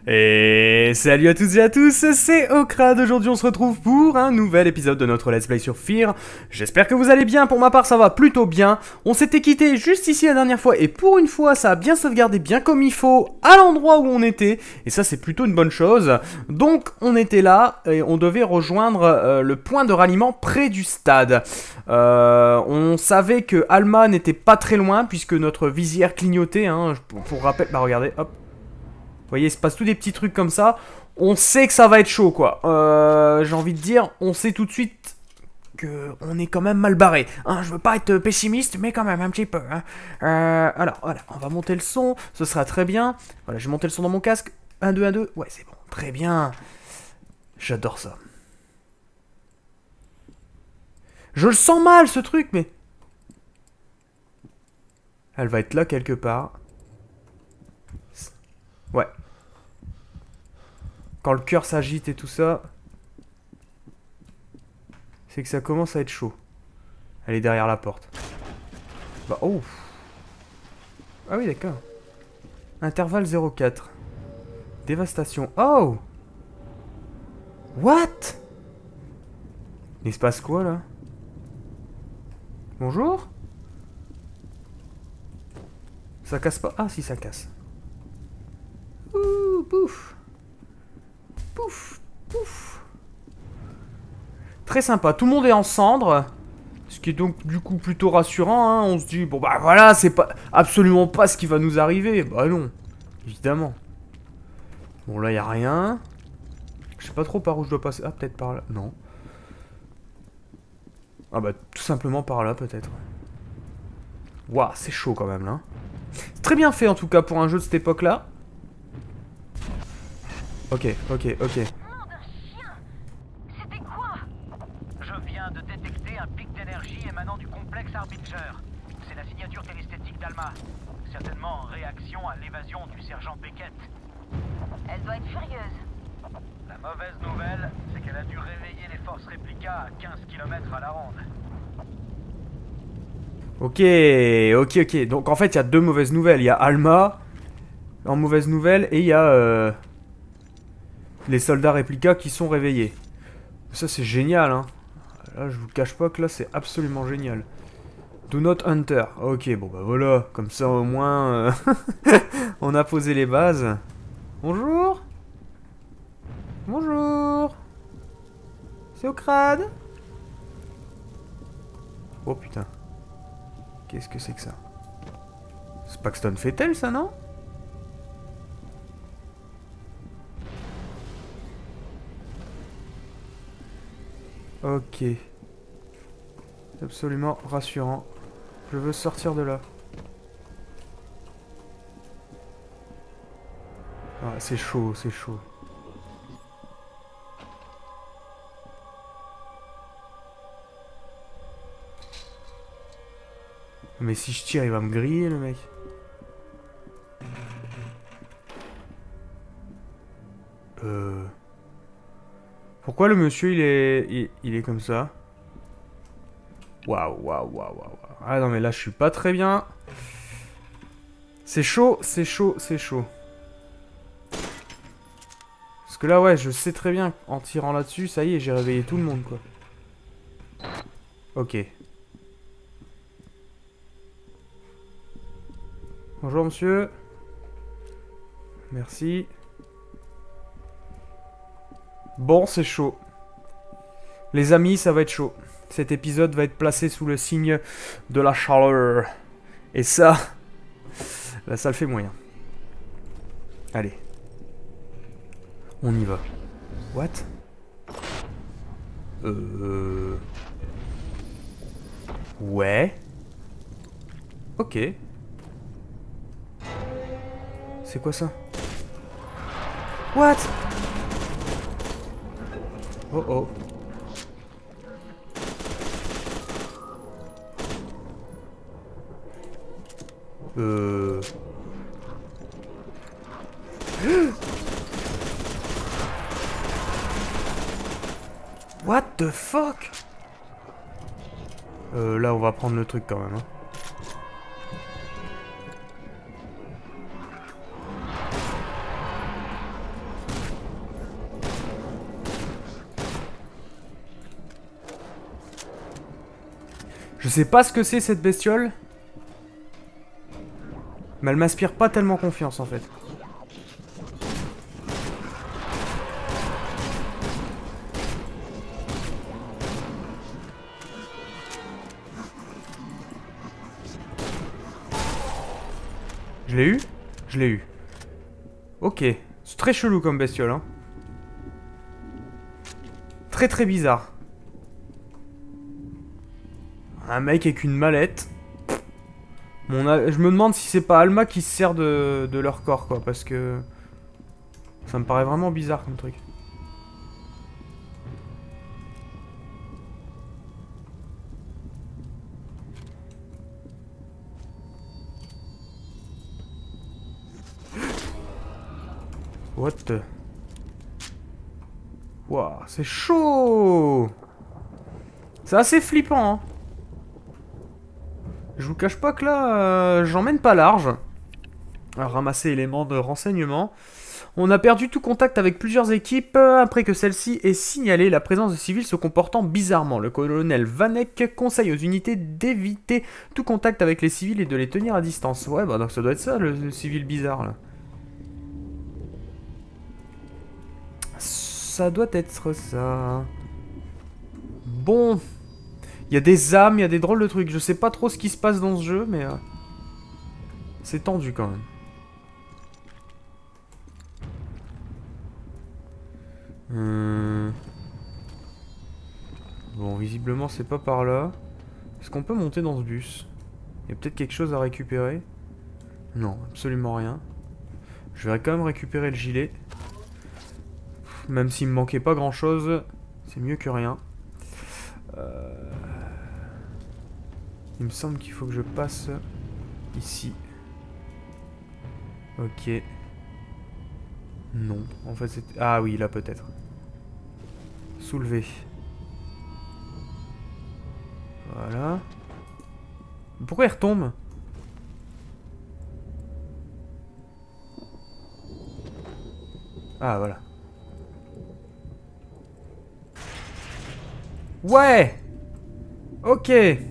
Et salut à toutes et à tous, c'est Okrad. Aujourd'hui on se retrouve pour un nouvel épisode de notre Let's Play sur Fear. J'espère que vous allez bien, pour ma part ça va plutôt bien. On s'était quitté juste ici la dernière fois et pour une fois ça a bien sauvegardé bien comme il faut à l'endroit où on était. Et ça c'est plutôt une bonne chose. Donc on était là et on devait rejoindre le point de ralliement près du stade. On savait que Alma n'était pas très loin puisque notre visière clignotait. Pour rappel, bah regardez, hop. Vous voyez, il se passe tous des petits trucs comme ça. On sait que ça va être chaud, quoi. J'ai envie de dire, on sait tout de suite qu'on est quand même mal barré. Hein, je veux pas être pessimiste, mais quand même un petit peu. Hein. Alors, voilà, on va monter le son. Ce sera très bien. Voilà, j'ai monté le son dans mon casque. 1, 2, 1, 2. Ouais, c'est bon. Très bien. J'adore ça. Je le sens mal, ce truc, mais... Elle va être là, quelque part. Ouais. Quand le cœur s'agite et tout ça, c'est que ça commence à être chaud. Elle est derrière la porte. Bah, oh. Ah oui, d'accord. Intervalle 04. Dévastation. Oh. What? Il se passe quoi, là? Bonjour? Ça casse pas? Ah, si, ça casse. Ouh, pouf. Pouf, pouf. Très sympa, tout le monde est en cendres. Ce qui est donc du coup plutôt rassurant, hein. On se dit, bon bah voilà, c'est pas absolument pas ce qui va nous arriver. Bah non, évidemment. Bon là, y a rien. Je sais pas trop par où je dois passer. Ah, peut-être par là. Non. Ah bah tout simplement par là, peut-être. Waouh, c'est chaud quand même, là. C'est très bien fait en tout cas pour un jeu de cette époque-là. Ok, ok, ok. Je viens de détecter un pic d'énergie émanant du complexe Harbinger. C'est la signature télesthétique d'Alma. Certainement en réaction à l'évasion du sergent Beckett. Elle doit être furieuse. La mauvaise nouvelle, c'est qu'elle a dû réveiller les forces réplica à 15 km à la ronde. Ok, ok, ok. Donc en fait, il y a deux mauvaises nouvelles. Il y a Alma en mauvaise nouvelle et il y a les soldats réplica qui sont réveillés. Ça, c'est génial, hein. Là, je vous cache pas que là, c'est absolument génial. Do not enter. Ok, bon bah voilà. Comme ça, au moins, on a posé les bases. Bonjour. Bonjour. C'est Okrad. Oh putain. Qu'est-ce que c'est que ça? C'est Paxton Fettel, ça, non? Ok. Absolument rassurant. Je veux sortir de là. Ah, c'est chaud, c'est chaud. Mais si je tire, il va me griller, le mec. Pourquoi le monsieur, il est comme ça? Waouh, waouh, waouh, waouh. Ah non, mais là, je suis pas très bien. C'est chaud, c'est chaud, c'est chaud. Parce que là, ouais, je sais très bien, en tirant là-dessus, ça y est, j'ai réveillé tout le monde, quoi. Ok. Bonjour, monsieur. Merci. Bon, c'est chaud. Les amis, ça va être chaud. Cet épisode va être placé sous le signe de la chaleur. Et ça... Là, ça le fait moyen. Allez. On y va. What? Ouais. Ok. C'est quoi ça? What? Oh oh. What the fuck? Là, on va prendre le truc quand même. Hein. Je sais pas ce que c'est cette bestiole. Mais elle m'inspire pas tellement confiance en fait. Je l'ai eu? Je l'ai eu. Ok. C'est très chelou comme bestiole, hein. Très très bizarre. Un mec avec une mallette. Je me demande si c'est pas Alma qui se sert de leur corps, quoi, parce que... Ça me paraît vraiment bizarre comme truc. What the... Waouh, c'est chaud! C'est assez flippant, hein. Je vous cache pas que là, j'emmène pas large. Alors, ramasser éléments de renseignement. On a perdu tout contact avec plusieurs équipes après que celle-ci ait signalé la présence de civils se comportant bizarrement. Le colonel Vanek conseille aux unités d'éviter tout contact avec les civils et de les tenir à distance. Ouais, bah donc ça doit être ça, le civil bizarre, là. Ça doit être ça. Bon. Il y a des âmes, il y a des drôles de trucs. Je sais pas trop ce qui se passe dans ce jeu, mais... c'est tendu quand même. Bon, visiblement c'est pas par là. Est-ce qu'on peut monter dans ce bus? Il y a peut-être quelque chose à récupérer. Non, absolument rien. Je vais quand même récupérer le gilet. Même s'il me manquait pas grand chose, c'est mieux que rien. Il me semble qu'il faut que je passe ici. Ok. Non, en fait c'était... Ah oui, là peut-être. Soulever. Voilà. Pourquoi il retombe? Ah voilà. Ouais. Ok.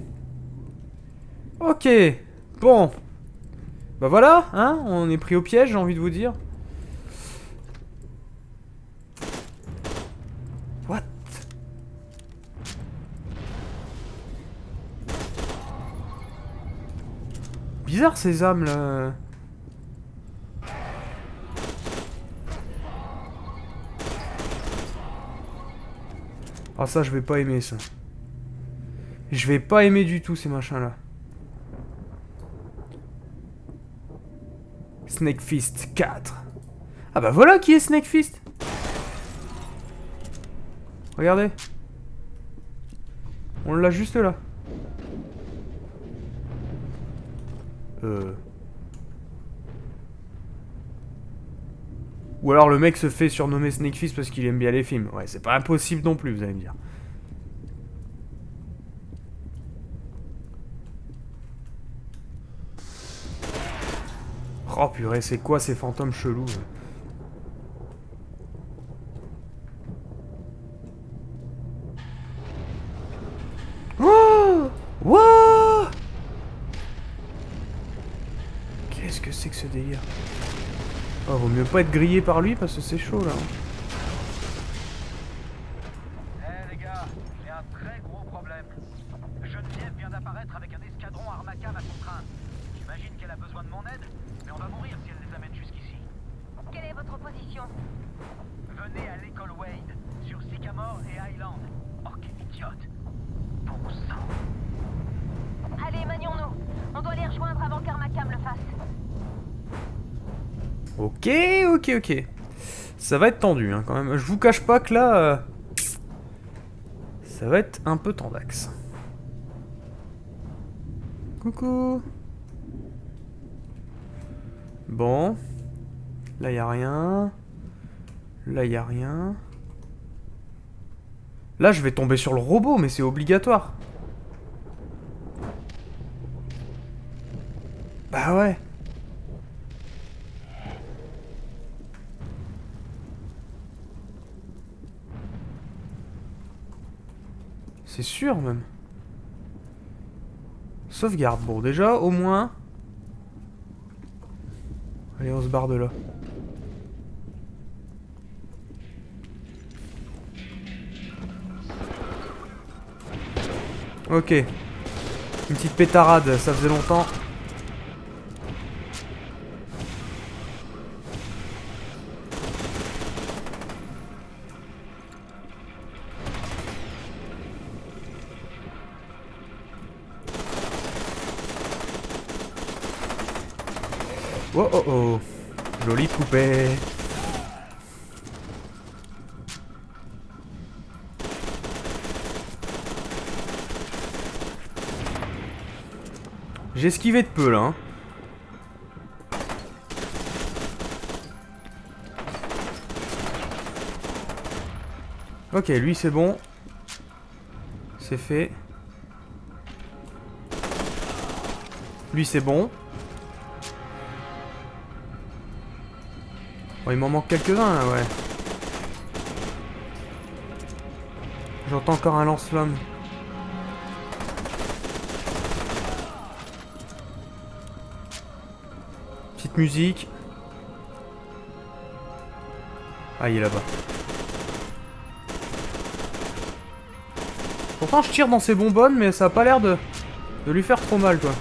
Ok. Bon. Bah voilà, hein, on est pris au piège, j'ai envie de vous dire. What? Bizarre ces âmes là. Ah ça je vais pas aimer ça. Je vais pas aimer du tout ces machins là. Snake Fist 4. Ah bah voilà qui est Snake Fist. Regardez. On l'a juste là. Ou alors le mec se fait surnommer Snake Fist parce qu'il aime bien les films. Ouais, c'est pas impossible non plus, vous allez me dire. Oh purée, c'est quoi ces fantômes chelous? Oh! Wouah! Qu'est-ce que c'est que ce délire? Oh, vaut mieux pas être grillé par lui parce que c'est chaud là. Les gars, j'ai un très gros problème. Geneviève vient d'apparaître avec un escadron Armacam à son train. J'imagine qu'elle a besoin de mon aide, mais on va mourir si elle les amène jusqu'ici. Quelle est votre position? Venez à l'école Wade, sur Sycamore et Highland. Oh, quel idiote. Bon sang. Allez, manions-nous. On doit les rejoindre avant qu'Armacam le fasse. Ok, ok, ok. Ça va être tendu hein, quand même. Je vous cache pas que là... ça va être un peu tendax. Coucou. Bon. Là, y a rien. Là, y a rien. Là, je vais tomber sur le robot, mais c'est obligatoire. Bah ouais. C'est sûr, même. Sauvegarde, bon déjà au moins. Allez, on se barre de là. Ok. Une petite pétarade, ça faisait longtemps. Oh oh oh. Jolie poupée. J'ai esquivé de peu là. Hein. Ok, lui c'est bon. C'est fait. Lui c'est bon. Oh, il m'en manque quelques-uns là, ouais. J'entends encore un lance-flamme. Petite musique. Ah, il est là-bas. Pourtant, je tire dans ses bonbonnes, mais ça a pas l'air de lui faire trop mal, quoi.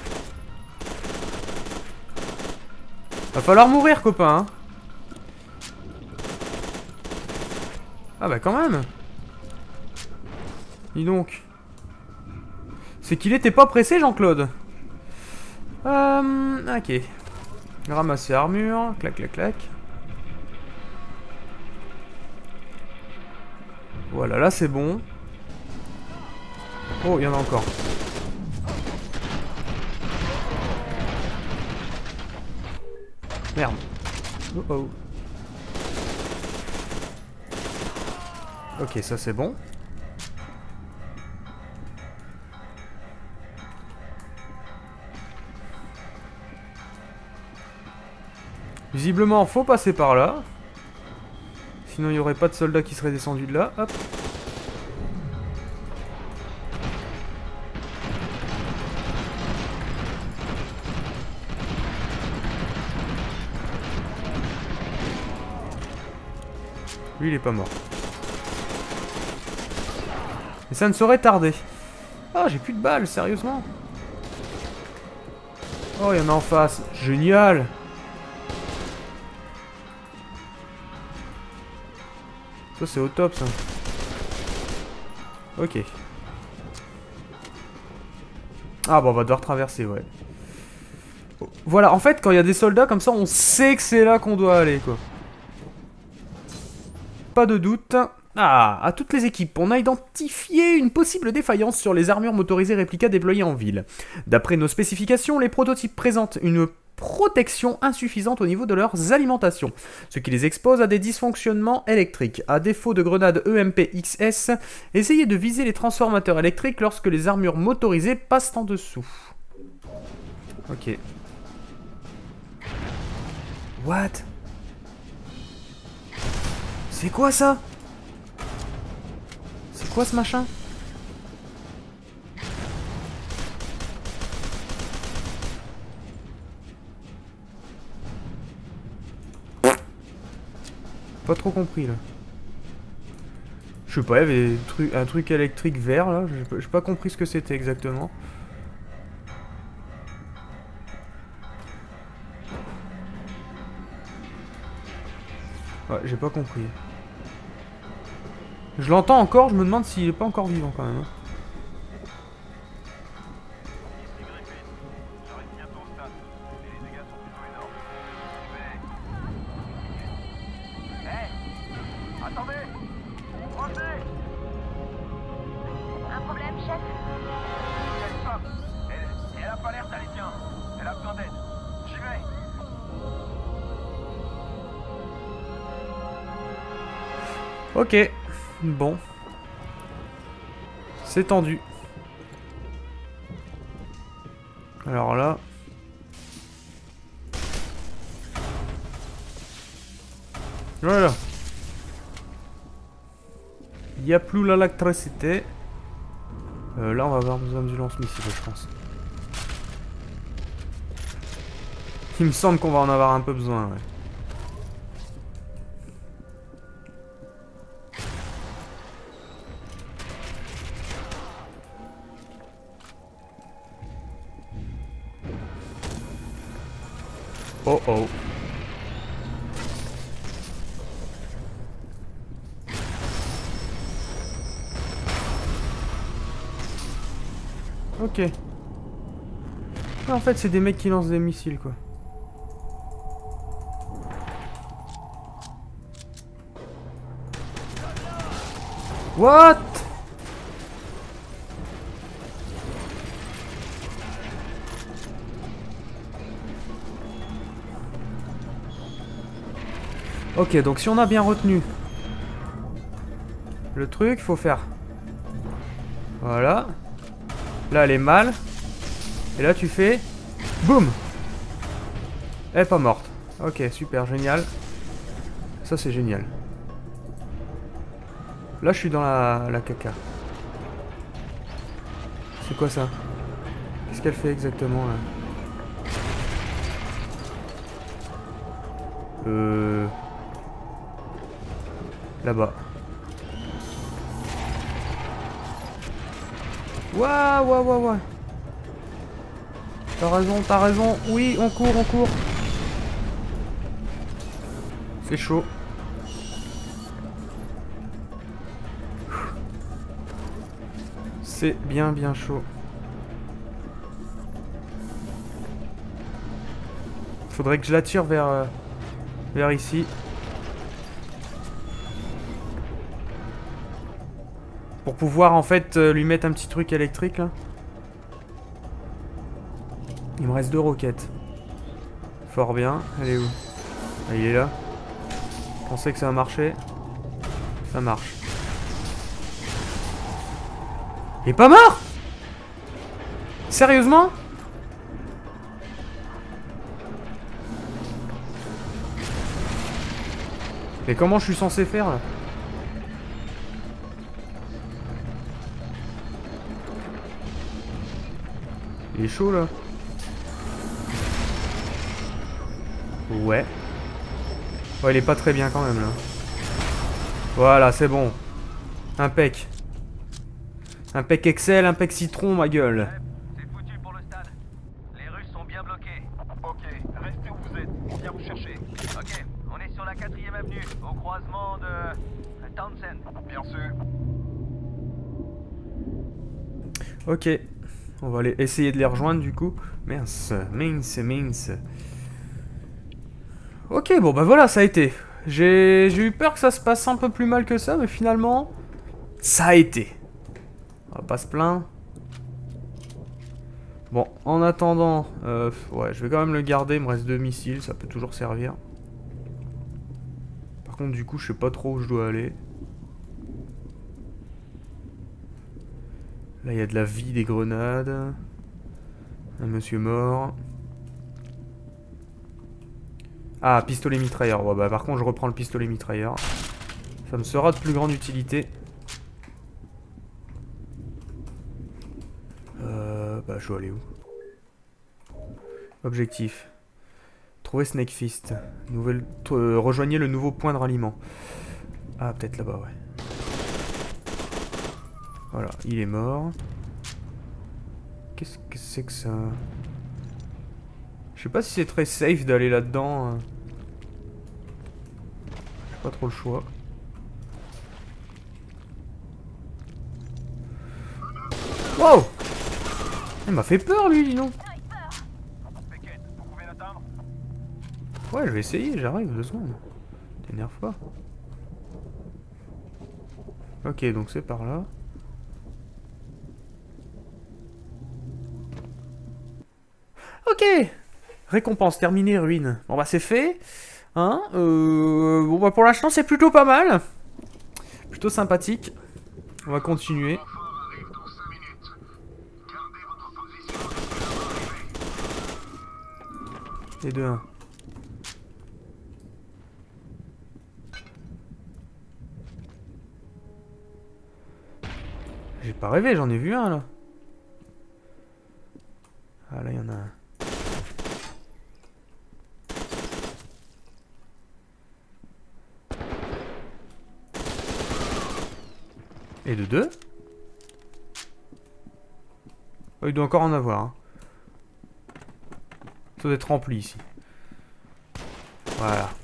Va falloir mourir, copain, hein. Ah bah quand même. Dis donc. C'est qu'il était pas pressé, Jean-Claude. Ok. Ramasser armure. Clac, clac, clac. Voilà, là c'est bon. Oh, il y en a encore. Merde. Oh oh. Ok, ça c'est bon. Visiblement, faut passer par là. Sinon, il n'y aurait pas de soldats qui seraient descendus de là. Hop. Lui, il est pas mort. Et ça ne saurait tarder. Ah, j'ai plus de balles, sérieusement. Oh, il y en a en face. Génial. Ça, c'est au top, ça. Ok. Ah, bon, on va devoir traverser, ouais. Voilà, en fait, quand il y a des soldats comme ça, on sait que c'est là qu'on doit aller, quoi. Pas de doute. Ah, à toutes les équipes, on a identifié une possible défaillance sur les armures motorisées réplica déployées en ville. D'après nos spécifications, les prototypes présentent une protection insuffisante au niveau de leurs alimentations, ce qui les expose à des dysfonctionnements électriques. À défaut de grenades EMP XS, essayez de viser les transformateurs électriques lorsque les armures motorisées passent en dessous. Ok. What? C'est quoi ça? C'est quoi ce machin? Pas trop compris là. Je sais pas, il y avait un truc électrique vert là. J'ai pas compris ce que c'était exactement. Ouais, j'ai pas compris. Je l'entends encore, je me demande s'il est pas encore vivant quand même. Hein. Attendez! Revenez! Un problème, chef? Il y a une femme. Elle a pas l'air d'aller bien. Elle a besoin d'aide. J'y vais. Ok. Bon. C'est tendu. Alors là... Voilà. Il n'y a plus l'électricité. Là, on va avoir besoin du lance-missile, je pense. Il me semble qu'on va en avoir un peu besoin, ouais. Oh oh. Ok. En fait, c'est des mecs qui lancent des missiles, quoi. What? Ok, donc si on a bien retenu le truc, faut faire... Voilà. Là, elle est mal. Et là, tu fais... Boum! Elle est pas morte. Ok, super, génial. Ça, c'est génial. Là, je suis dans la caca. C'est quoi ça? Qu'est-ce qu'elle fait exactement, là? Là-bas. Waouh, waouh, waouh, waouh. T'as raison, t'as raison. Oui, on court, on court. C'est chaud. C'est bien, bien chaud. Faudrait que je la tire vers ici. Pour pouvoir en fait lui mettre un petit truc électrique là. Il me reste 2 roquettes. Fort bien. Elle est où? Ah, il est là. Je pensais que ça va marcher. Ça marche. Il est pas mort? Sérieusement? Mais comment je suis censé faire là? Il est chaud là. Ouais. Ouais, il est pas très bien quand même là. Voilà, c'est bon. Impec. Impec Excel, impec citron, ma gueule. C'est foutu pour le stade. Les Russes sont bien bloqués. Ok, restez où vous êtes. On vient vous chercher. Ok, on est sur la 4e avenue, au croisement de Townsend. Bien sûr. Ok. On va aller essayer de les rejoindre du coup. Mince, mince, mince. Ok, bon bah voilà, ça a été. J'ai eu peur que ça se passe un peu plus mal que ça, mais finalement, ça a été. On va pas se plaindre. Bon, en attendant, ouais, je vais quand même le garder. Il me reste 2 missiles, ça peut toujours servir. Par contre, du coup, je sais pas trop où je dois aller. Là, il y a de la vie, des grenades. Un monsieur mort. Ah, pistolet mitrailleur. Ouais, bah, par contre, je reprends le pistolet mitrailleur. Ça me sera de plus grande utilité. Bah, je dois aller où? Objectif. Trouver Snake Fist. Rejoignez le nouveau point de ralliement. Ah, peut-être là-bas, ouais. Voilà, il est mort. Qu'est-ce que c'est que ça? Je sais pas si c'est très safe d'aller là-dedans. J'ai pas trop le choix. Wow! Il m'a fait peur lui, dis donc. Beckett, vous pouvez l'atteindre? Ouais, je vais essayer, j'arrive, 2 secondes. T'énerve pas. Ok, donc c'est par là. Ok! Récompense terminée, ruine. Bon bah c'est fait. Hein? Bon bah pour l'instant c'est plutôt pas mal. Plutôt sympathique. On va continuer. Et 2-1. J'ai pas rêvé, j'en ai vu un là. Ah là, il y en a un. Et de 2. Oh, il doit encore en avoir. Hein. Ça doit être rempli ici. Voilà.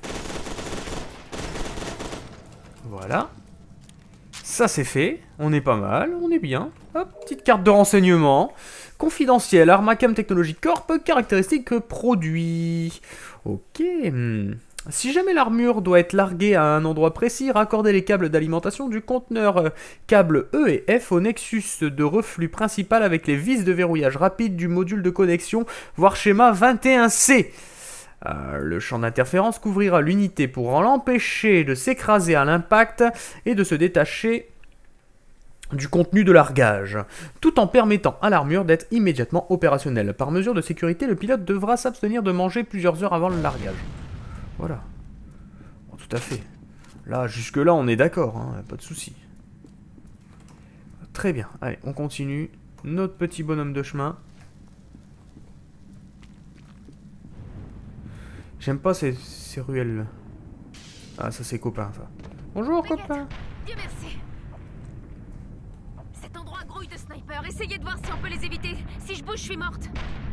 Voilà. Ça c'est fait. On est pas mal. On est bien. Hop, petite carte de renseignement. Confidentiel. Armacam Technology Corp. Caractéristiques produits. Ok. Si jamais l'armure doit être larguée à un endroit précis, raccordez les câbles d'alimentation du conteneur câble E et F au nexus de reflux principal avec les vis de verrouillage rapide du module de connexion, voire schéma 21C. Le champ d'interférence couvrira l'unité pour l'empêcher de s'écraser à l'impact et de se détacher du contenu de largage, tout en permettant à l'armure d'être immédiatement opérationnelle. Par mesure de sécurité, le pilote devra s'abstenir de manger plusieurs heures avant le largage. Voilà. Bon, tout à fait. Là, jusque-là, on est d'accord, hein, pas de souci. Très bien. Allez, on continue. Notre petit bonhomme de chemin. J'aime pas ces ruelles. Ah, ça c'est copain, ça. Bonjour, copain. Dieu merci. Cet endroit grouille de snipers. Essayez de voir si on peut les éviter. Si je bouge, je suis morte.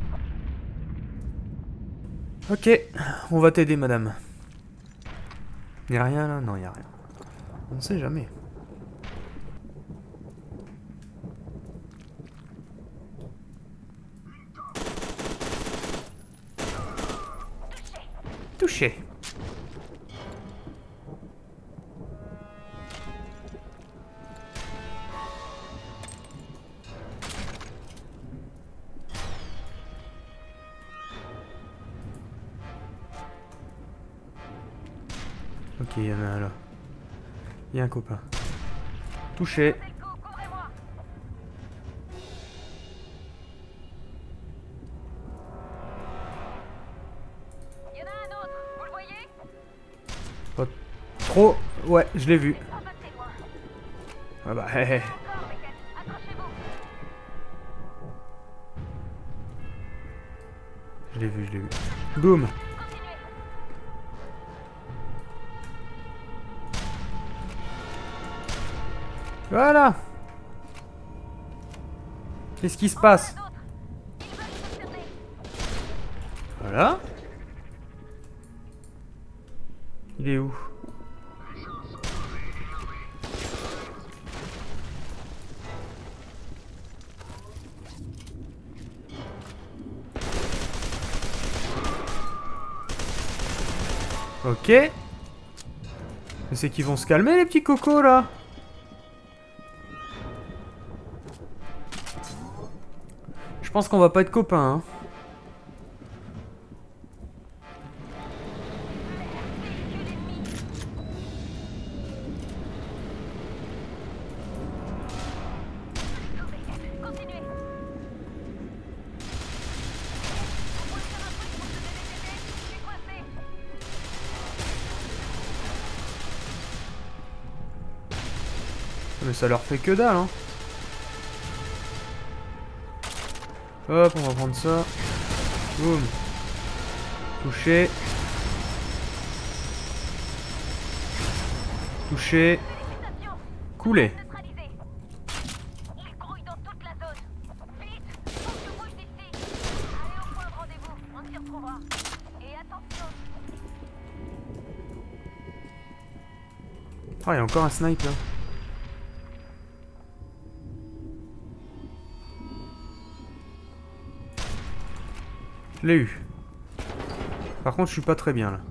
Ok, on va t'aider, madame. Y'a rien là? Non, y'a rien. On ne sait jamais. Touché. Ok, il y en a un là. Il y a un copain. Touché. Il y en a un autre. Vous le voyez? Pas trop. Ouais, je l'ai vu. Pas très loin. Ah bah, hé hé. Encore, Beckett. Accrochez-vous. Je l'ai vu, je l'ai vu. Boum. Voilà. Qu'est-ce qui se passe? Voilà. Il est où? Ok. Mais c'est qu'ils vont se calmer les petits cocos là. Je pense qu'on va pas être copains, hein. Continuez. Mais ça leur fait que dalle, hein. Hop, on va prendre ça. Boum. Touché. Touché. Coulé. Il grouille dans toute la zone. Vite, faut que je bouge d'ici. Allez au point de rendez-vous, on s'y retrouvera. Et attention. Oh, il y a encore un snipe là. Je l'ai eu. Par contre, je suis pas très bien là.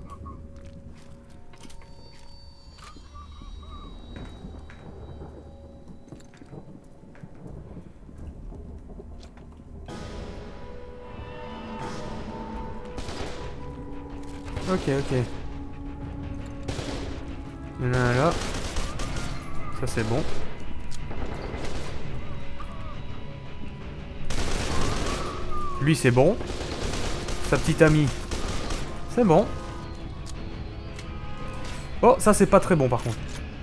Ok, ok. Il y en a un là. Ça c'est bon. Lui c'est bon. Sa petite amie. C'est bon. Oh, ça c'est pas très bon par contre.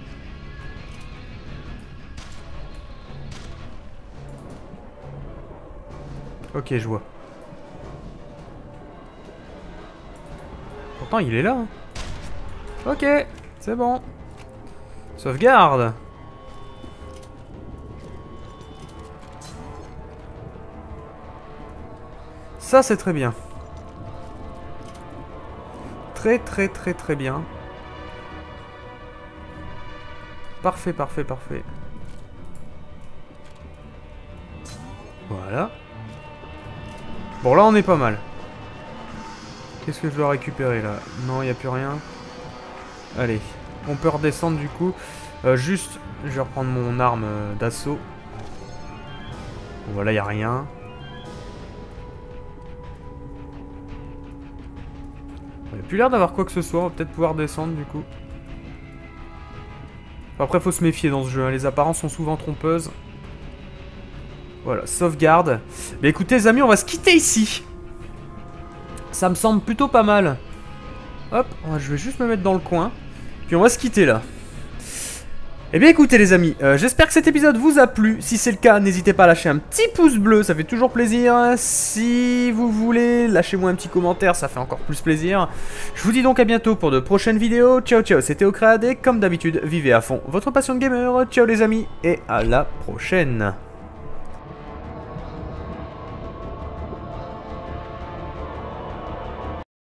Ok, je vois. Pourtant il est là. Hein. Ok, c'est bon. Sauvegarde. Ça, c'est très bien. Très, très, très, très bien. Parfait, parfait, parfait. Voilà. Bon, là, on est pas mal. Qu'est-ce que je dois récupérer, là? Non, il n'y a plus rien. Allez. On peut redescendre, du coup. Juste, je vais reprendre mon arme d'assaut. Voilà, il n'y a rien. Il n'y a plus l'air d'avoir quoi que ce soit. On va peut-être pouvoir descendre, du coup. Après, faut se méfier dans ce jeu. Hein. Les apparences sont souvent trompeuses. Voilà, sauvegarde. Mais écoutez, les amis, on va se quitter ici. Ça me semble plutôt pas mal. Hop, je vais juste me mettre dans le coin. Puis on va se quitter là. Eh bien écoutez les amis, j'espère que cet épisode vous a plu. Si c'est le cas, n'hésitez pas à lâcher un petit pouce bleu, ça fait toujours plaisir. Si vous voulez, lâchez-moi un petit commentaire, ça fait encore plus plaisir. Je vous dis donc à bientôt pour de prochaines vidéos. Ciao ciao, c'était Ocrad et comme d'habitude, vivez à fond votre passion de gamer. Ciao les amis et à la prochaine.